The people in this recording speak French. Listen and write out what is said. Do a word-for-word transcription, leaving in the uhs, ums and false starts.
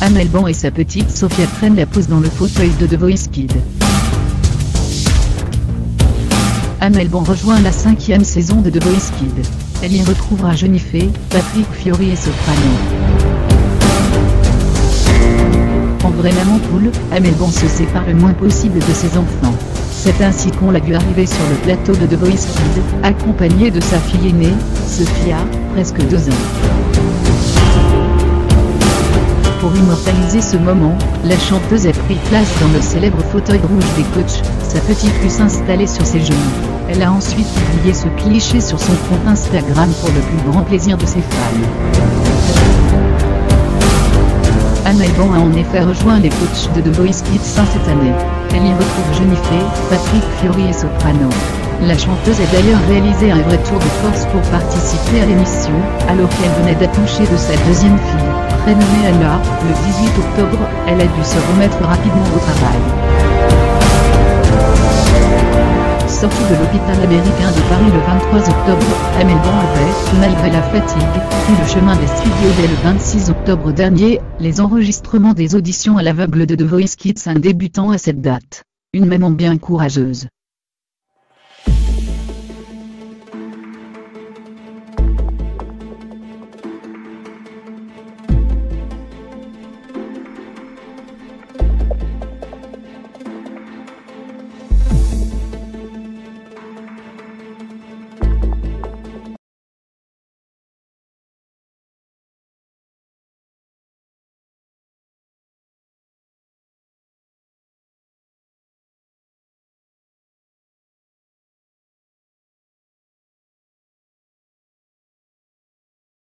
Amel Ban et sa petite Sophia prennent la pose dans le fauteuil de The Voice Kids. Amel Ban rejoint la cinquième saison de The Voice Kids. Elle y retrouvera Jennifer, Patrick Fiori et Soprano. En vraie maman poule, Amel Ban se sépare le moins possible de ses enfants. C'est ainsi qu'on l'a vu arriver sur le plateau de The Voice Kids, accompagnée de sa fille aînée, Sophia, presque deux ans. Pour immortaliser ce moment, la chanteuse a pris place dans le célèbre fauteuil rouge des coachs, sa petite puce installée sur ses genoux. Elle a ensuite publié ce cliché sur son compte Instagram pour le plus grand plaisir de ses fans. Amel Ban a en effet rejoint les coachs de The Voice Kids cette année. Elle y retrouve Jennifer, Patrick Fiori et Soprano. La chanteuse a d'ailleurs réalisé un vrai tour de force pour participer à l'émission, alors qu'elle venait d'accoucher de sa deuxième fille, prénommée Anna. Le dix-huit octobre, elle a dû se remettre rapidement au travail. Sortie de l'hôpital américain de Paris le vingt-trois octobre, Amel Ban avait, malgré la fatigue, pris le chemin des studios dès le vingt-six octobre dernier, les enregistrements des auditions à l'aveugle de The Voice Kids, un débutant à cette date. Une maman bien courageuse.